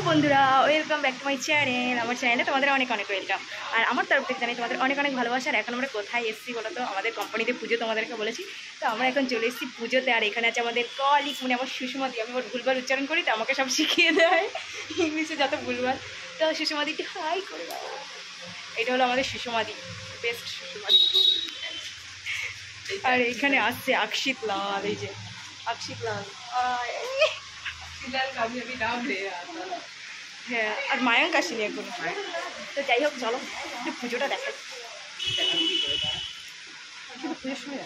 বন্ধুরা, welcome back to my channel. আমার চ্যানেলে তোমাদের অনেক অনেক ওয়েলকাম। আর আমার তরফ থেকে জানি তোমাদের অনেক অনেক ভালোবাসা। আর এখন আমরা কোথায় এসেছি বলো তো? আমাদের কোম্পানিতে পুজো তোমাদেরকে বলেছি, তো আমরা এখন চলে এসেছি পুজোতে। আর এখানে আছে আমাদের কলিগ, মানে আমার সুষমাদি। আমি ওর ভুলবার উচ্চারণ করি, তো আমাকে সব শিখিয়ে দেয় ইংলিশে যত ভুলবার। তো সুষমাদিকে হাই করে দাও। এটা হলো আমাদের সুষমাদি, বেস্ট সুষমাদি। আর এখানে আসছে অক্ষিত লাল, এই যে অক্ষিত লাল। হ্যাঁ, আর মায়াঙ্ক আসেনি এখন। তো যাই হোক, চলো একটু পুজোটা দেখাই। পুজোর সময়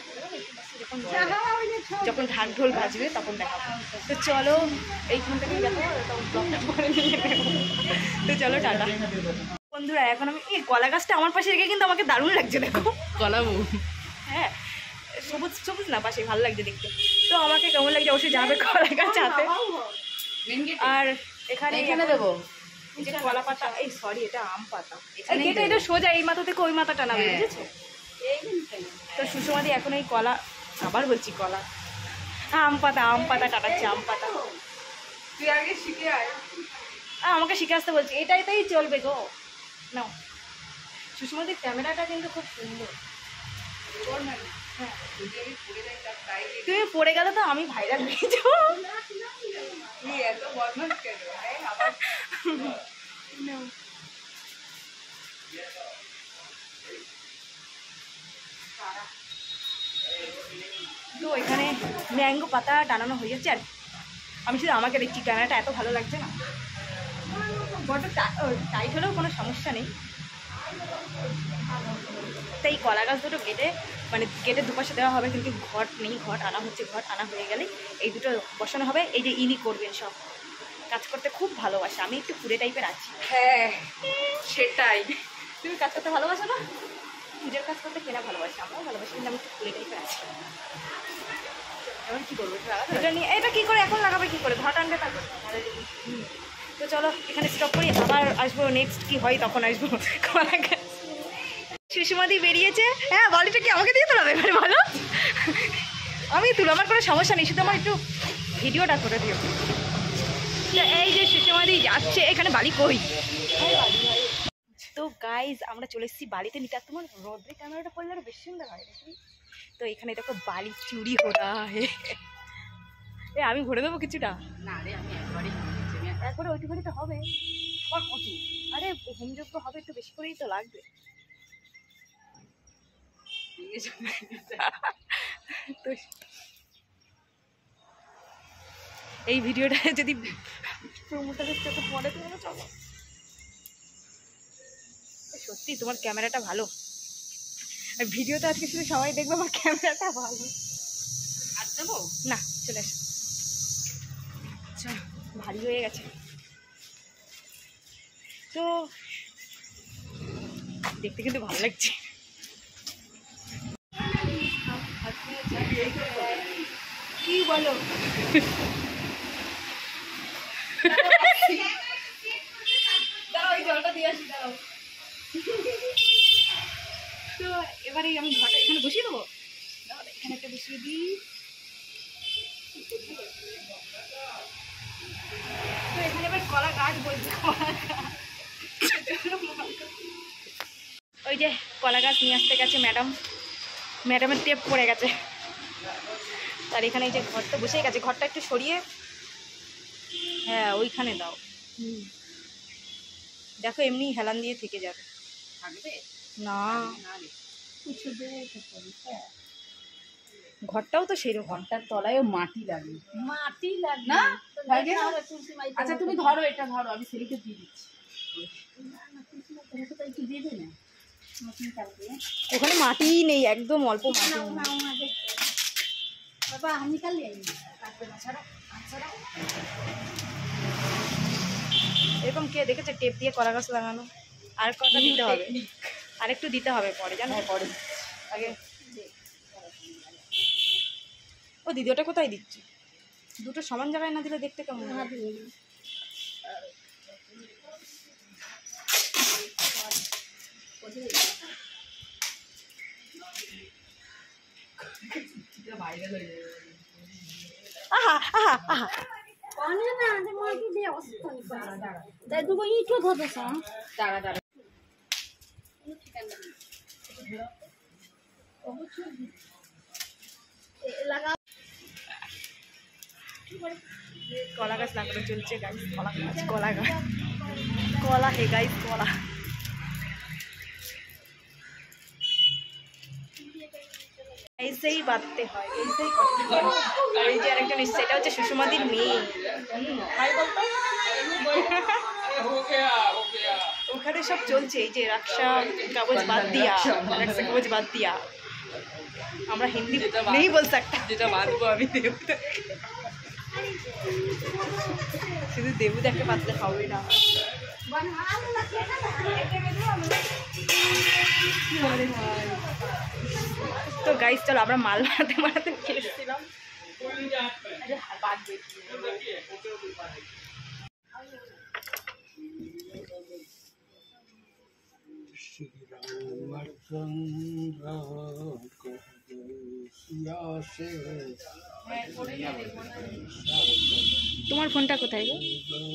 যখন ঢাক ঢোল বাজবে তখন দেখাবো। তো চলো এইখান থেকেই দেখো, ব্লগটা করে নিয়ে নেবো। তো চলো টাটা বন্ধুরা। এখন আমি এই কলা গাছটা আমার পাশে রেখে কিন্তু আমাকে দারুণ লাগছে, দেখো কলাবো। হ্যাঁ, সবুজ সবুজ না পাশে, ভালো লাগছে দেখতে। তো আমাকে কেমন লাগছে অবশ্যই জানাবে কলা গাছ হাতে। আর এখানে দেবো এই যে কলা পাতা, এই সরি এটা আম পাতা। এটা সোজা এই মাথা থেকে ওই মাথা টানাবে, বুঝেছো? তো সুষমাদি এখন এই কলা, আবার বলছি কলা, আম পাতা টাটাচ্ছে। আম পাতা তুই আগে শিখে আয়। আমাকে শিখে আসতে বলছি, এটাই চলবে গো। নাও, সুষমাদির ক্যামেরাটা কিন্তু খুব সুন্দর। হ্যাঁ, তুমি পড়ে গেলে তো আমি ভাইরাল হয়ে যাবো। তো এখানে ম্যাঙ্গো পাতা টানানো হয়ে যাচ্ছে। আর আমি শুধু আমাকে দেখছি, ক্যামেরাটা এত ভালো লাগছে না। বড্ড টাইট হলেও কোনো সমস্যা নেই। তাই কলা গাছ দুটো কেটে, মানে কেটে দুপাশে দেওয়া হবে, কিন্তু ঘট নেই। ঘট আনা হচ্ছে, ঘট আনা হয়ে গেলে এই দুটো বসানো হবে। এই যে ইনি করবেন সব কাজ করতে, খুব ভালোবাসে। আমি একটু পুরে টাইপের আছি। হ্যাঁ সেটাই, তুমি কাজ করতে ভালোবাসো না? পুজোর কাজ করতে কেনা ভালোবাসে, আমরাও ভালোবাসি, কিন্তু আমি একটু পুরে টাইপের আছি। এবার কী করবো এটা নিয়ে? এটা কী করে এখন লাগাবে, কী করে ঘট আনবে তারপর? তো চলো এখানে স্টপ করি, আবার আসবো নেক্সট কি হয় তখন আসবো। কলা গাছ সুষমাদি বেরিয়েছে। হ্যাঁ, বালিটা কি আমাকে দিয়ে তোলাবে এবারে বলো? আমি তুলো, আমার কোনো সমস্যা নেই, শুধু আমার একটু ভিডিওটা করে দিও। এই যে সুষমাদি যাচ্ছে, এখানে বালি কই? তো গাইজ আমরা চলে এসেছি বালিতে নিতে। আর তোমার রোদ্রে ক্যামেরাটা পড়লে আরো বেশি সুন্দর হয় নাকি? তো এখানে দেখো বালি চুরি হরা। আমি ভরে দেবো কিছুটা? না রে, আমি একবারে ওইটুকুনি তো হবে। আর কত? আরে হোমযোগ্য হবে, একটু বেশি করেই তো লাগবে। তো এই ভিডিওটা যদি প্রমোটারের চোখে পড়ে তো চলো। সত্যি তোমার ক্যামেরাটা ভালো, আর ভিডিওটা আজকে শুধু সবাই দেখবে আমার ক্যামেরাটা ভালো। আর দেবো না, চলে আসো। আচ্ছা, ভারী হয়ে গেছে তো, দেখতে কিন্তু ভালো লাগছে। কি বলো? দাঁড়াও, ওই জলটা দিয়ে আসি, দাঁড়াও। তো এবারে আমি ঘরটা এখানে বসিয়ে দেবো। এখানে একটা বসিয়ে দিই। তো এখানে এবার কলা গাছ বলছি, ওই যে কলা গাছ নিয়ে আসতে গেছে ম্যাডামের টেপ পড়ে গেছে। আর এখানে এই যে ঘরটা বসেই গেছে, ঘরটা একটু সরিয়ে, হ্যাঁ ওইখানে দাও। দেখো এমনি হেলান দিয়ে থেকে যাবে না। ঘরটাও তো সেই রকম, ঘরটার তলায়ও মাটি লাগে না। আচ্ছা তুমি ধরো, এটা ধরো, আমি সেলিকে দিয়ে দিচ্ছি। ওখানে মাটি নেই, একদম অল্প মাটি। এরকম কে দেখেছে টেপ দিয়ে কলা গাছ লাগানো? আর কটা দিতে হবে, আরেকটু দিতে হবে পরে, জানো? পরে আগে ও দিদি ওটা কোথায় দিচ্ছি? দুটো সমান জায়গায় না দিলে দেখতে কেমন? আহা আহা আহা, দুটো ইঁটও ধরতেছ দাঁড়া দাঁড়া কলা গাছ লাগানো চলছে গাইস, কলা গাছ, কলা গাছ, কলা হে গাইস, কলা। এইসেই বাঁধতে হয়, এইসেই করতে হয়। আর এই যে আরেকজন এসছে, এটা হচ্ছে সুষমাদির মেয়ে। হাই বলতো। ওখানে সব চলছে, এই যে রাক্সা কাগজ বাদ দিয়া, রাক্সা কাগজ বাদ দিয়া। আমরা হিন্দি নেই বল सकता, যেটা বাঁধবো আমি দেবুদা, শুধু দেবুদাকে বাঁধতে হবে না। তো গাইস চলো, আমরা মাল বানাতে বানাতে খেয়েছিলাম। তোমার ফোনটা কোথায় গো?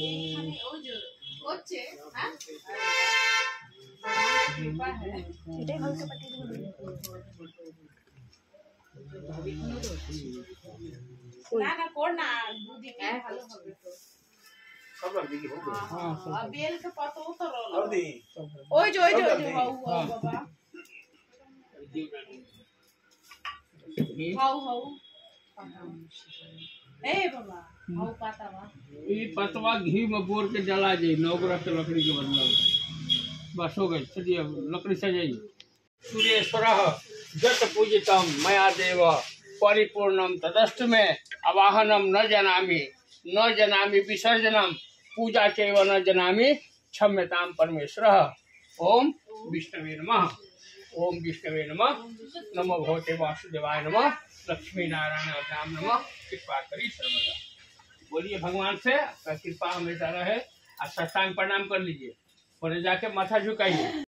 এটাই হালকা পাঠিয়ে দেবো। না না কর না, দুদিন ভালো হবে তো। সব লগ দেখি হবে। হ্যাঁ বেল के पत्ता उतर और दी ओए जो बाबा हाउ हाउ ए बाबा हाउ पातावा ये पतवा घी में बोर के जला जाए, 9 ग्रह के लकड़ी के बदला बस हो गए। चलिए लकड़ी सजाइए। सूर्येश्वरः जत पूजितम मया देव परिपूर्णम तदस्तु में आवाहनम न जनामि विसर्जनम पूजा चैव न जनामि क्षम्यताम परमेश्वरः। ओम विष्णवे नमः। ओम विष्णवे नमः। नमो भगवते वासुदेवाय नमः। लक्ष्मी नारायण राम नमः। कृपा करी सर्वदा। बोलिए भगवान से कृपा हमेशा रहे। और साष्टांग प्रणाम कर लीजिए और जाके माथा झुकाइए।